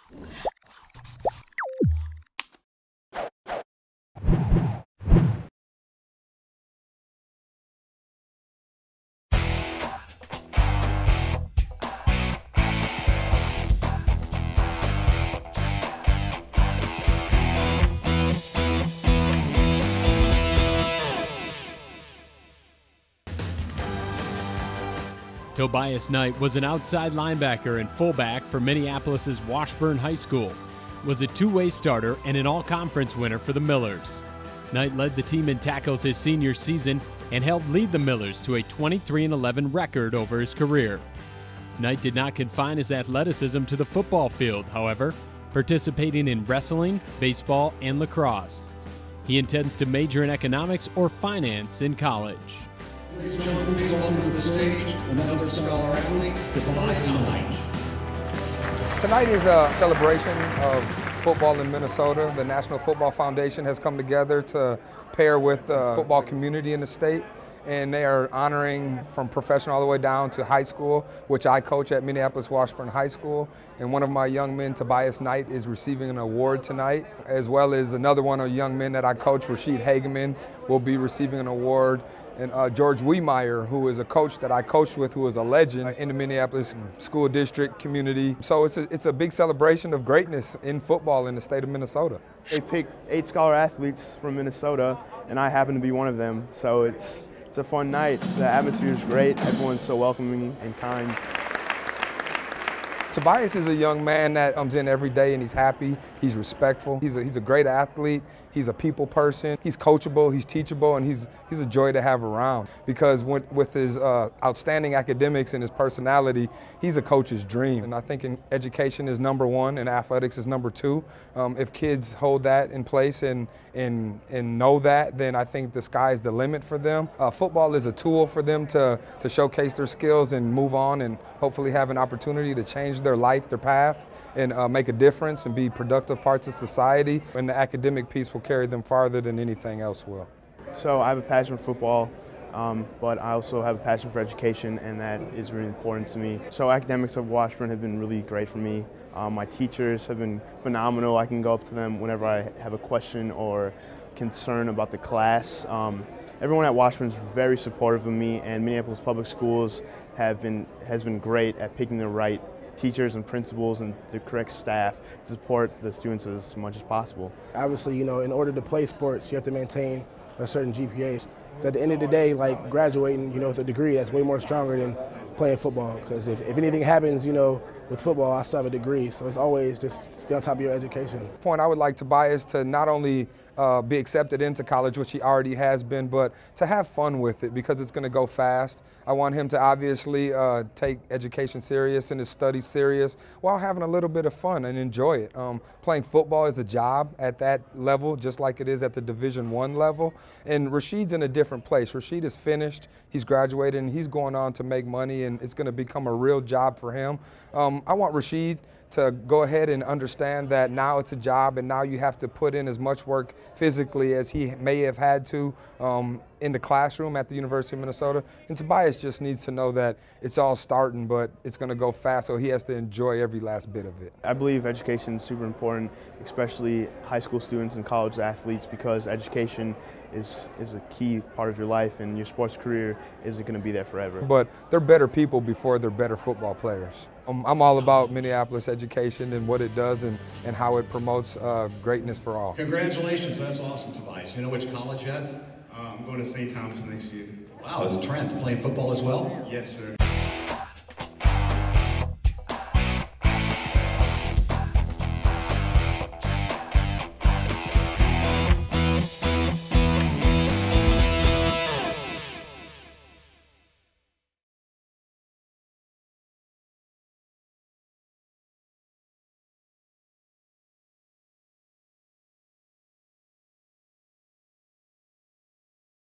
Tobias Knight was an outside linebacker and fullback for Minneapolis's Washburn High School, was a two-way starter and an all-conference winner for the Millers. Knight led the team in tackles his senior season and helped lead the Millers to a 23-11 record over his career. Knight did not confine his athleticism to the football field, however, participating in wrestling, baseball, and lacrosse. He intends to major in economics or finance in college. Ladies and gentlemen, please welcome to the stage another scholar athlete, Tobias Knight. Tonight is a celebration of football in Minnesota. The National Football Foundation has come together to pair with the football community in the state, and they are honoring from professional all the way down to high school, which I coach at Minneapolis Washburn High School. And one of my young men, Tobias Knight, is receiving an award tonight, as well as another one of the young men that I coach, Rashid Hageman, will be receiving an award. And George Wiemeyer, who is a coach that I coached with, who is a legend in the Minneapolis school district community. So it's a big celebration of greatness in football in the state of Minnesota. They picked 8 scholar athletes from Minnesota, and I happen to be one of them. So it's a fun night. The atmosphere is great. Everyone's so welcoming and kind. Tobias is a young man that comes in every day and he's happy, he's respectful, he's a great athlete, he's a people person, he's coachable, he's teachable, and he's a joy to have around. Because with his outstanding academics and his personality, he's a coach's dream. And I think education is #1 and athletics is #2. If kids hold that in place and know that, then I think the sky's the limit for them. Football is a tool for them to showcase their skills and move on and hopefully have an opportunity to change their life, their path, and make a difference and be productive parts of society. And the academic piece will carry them farther than anything else will. So I have a passion for football, but I also have a passion for education, and that is really important to me. So academics of Washburn have been really great for me. My teachers have been phenomenal. I can go up to them whenever I have a question or concern about the class. Everyone at Washburn is very supportive of me, and Minneapolis Public Schools has been great at picking the right teachers and principals and the correct staff to support the students as much as possible. Obviously, you know, in order to play sports, you have to maintain a certain GPA. So at the end of the day, like graduating, you know, with a degree, that's way more stronger than playing football. Because if anything happens, you know, with football, I still have a degree. So it's always just stay on top of your education. Point I would like Tobias to not only be accepted into college, which he already has been, but to have fun with it because it's going to go fast. I want him to obviously take education serious and his studies serious while having a little bit of fun and enjoy it. Playing football is a job at that level, just like it is at the Division I level. And Rashid's in a different place. Rashid is finished, he's graduated, and he's going on to make money, and it's going to become a real job for him. I want Rashid to go ahead and understand that now it's a job and now you have to put in as much work physically as he may have had to in the classroom at the University of Minnesota. And Tobias just needs to know that it's all starting, but it's going to go fast, so he has to enjoy every last bit of it. I believe education is super important, especially high school students and college athletes, because education is a key part of your life, and your sports career isn't going to be there forever. But they're better people before they're better football players. I'm all about Minneapolis education and what it does and how it promotes greatness for all. Congratulations, that's awesome, Tobias. You know which college yet? I'm going to St. Thomas next year. Wow, it's Trent. Playing football as well? Yes, sir.